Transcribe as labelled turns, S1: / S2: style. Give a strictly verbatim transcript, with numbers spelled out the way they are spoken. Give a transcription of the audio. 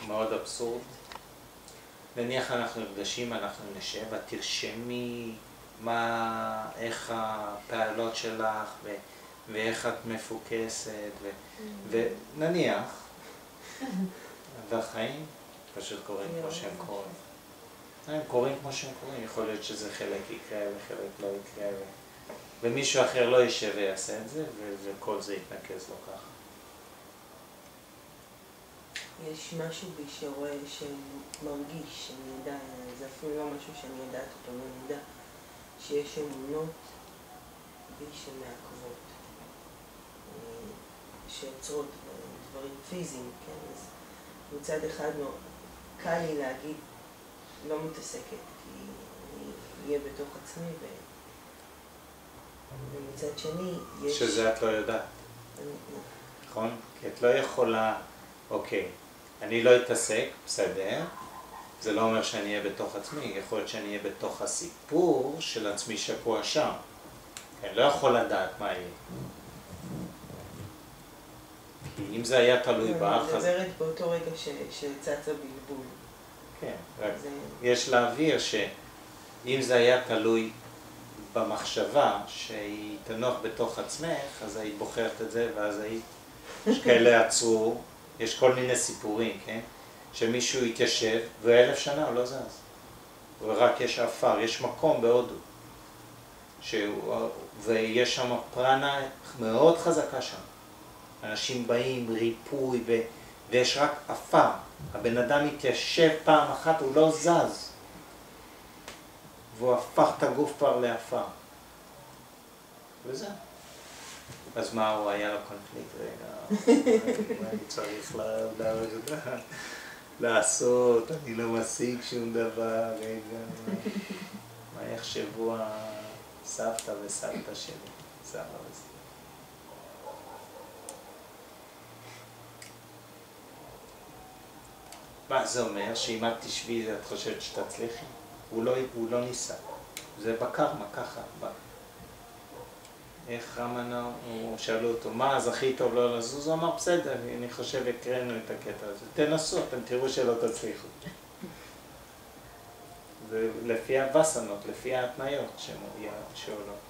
S1: מאוד אבסורד. נניח אנחנו נפגשים, אנחנו נשב, את תרשמי מה, איך הפעלות שלך ו, ואיך את מפוקסת ו, ונניח, והחיים פשוט קוראים כמו שהם קוראים. הם קוראים כמו שהם קוראים, יכול להיות שזה חלק יקרה וחלק לא יקרה ומישהו אחר לא יישב ויעשה את זה וכל זה יתנקז לו ככה.
S2: יש משהו בי שרואה שמרגיש, שאני יודע, זה אפילו לא משהו שאני יודעת אותו, אני יודע שיש אמונות בי שמעכבות, שיוצרות דברים פיזיים, כן? אז מצד אחד קל לי להגיד, לא מתעסקת, כי אני אהיה בתוך עצמי, ו... ומצד שני יש...
S1: שזה את לא יודעת. נכון? כי את לא יכולה, אוקיי, אני לא אתעסק, בסדר, זה לא אומר שאני אהיה בתוך עצמי, יכול להיות שאני אהיה בתוך הסיפור של עצמי שקוע שם. אני לא יכול לדעת מה יהיה. כי אם זה היה תלוי בך,
S2: אני מדברת באותו רגע שצץ הבלבול.
S1: כן, רק יש להבהיר שאם זה היה תלוי במחשבה שהיא תנוח בתוך עצמך, אז היית בוחרת את זה ואז היית, יש כאלה עצרו, יש כל מיני סיפורים, כן? שמישהו יתיישב ואלף שנה הוא לא זז. ורק יש אפר, יש מקום בהודו. שהוא, ויש שם פרנה מאוד חזקה שם. אנשים באים, ריפוי, ו, ויש רק אפר. הבן אדם מתיישב פעם אחת, הוא לא זז. והוא הפך את הגוף כבר לאפר. וזה. אז מה, הוא היה לו קונפליקט? רגע, מה אני צריך לעשות? אני לא משיג שום דבר, רגע. מה יחשבו הסבתא וסבתא שלי? סבא וזה. מה זה אומר? שאם את תשבי, את חושבת שתצליחי? הוא לא, הוא לא ניסה. זה בקרמה, ככה. איך רמנה, הוא שאלו אותו, מה, אז הכי טוב לא לזוז? הוא אמר, בסדר, אני חושב, הקראנו את הקטע הזה. תנסו, אתם תראו שלא תצליחו. זה לפי הווסנות, לפי ההתניות שעולות.